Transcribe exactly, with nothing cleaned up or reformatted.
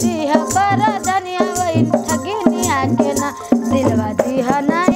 दिहा कर धनिया वही ठगिनिया के ना दिलवा दिहा ना